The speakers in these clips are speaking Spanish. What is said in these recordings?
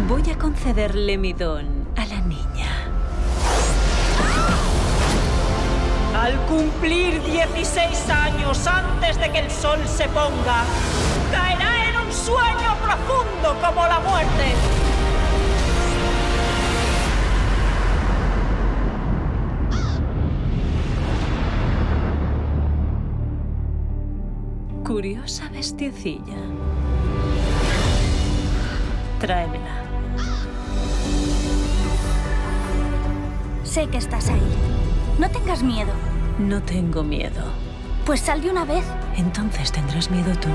Voy a concederle mi don a la niña. Al cumplir 16 años antes de que el sol se ponga, caerá en un sueño profundo como la muerte. Curiosa bestiecilla. Tráemela. Sé que estás ahí. No tengas miedo. No tengo miedo. Pues sal de una vez. Entonces tendrás miedo tú.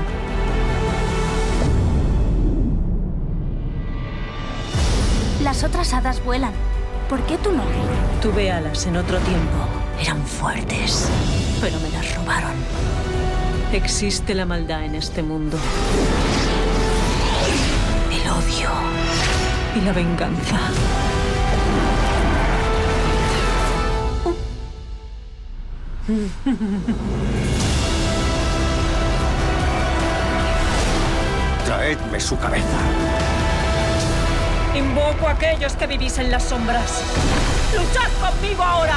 Las otras hadas vuelan. ¿Por qué tú no? Tuve alas en otro tiempo. Eran fuertes, pero me las robaron. Existe la maldad en este mundo. El odio y la venganza. Traedme su cabeza. Invoco a aquellos que vivís en las sombras. ¡Luchad conmigo ahora!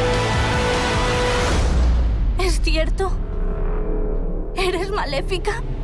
¿Es cierto? ¿Eres maléfica?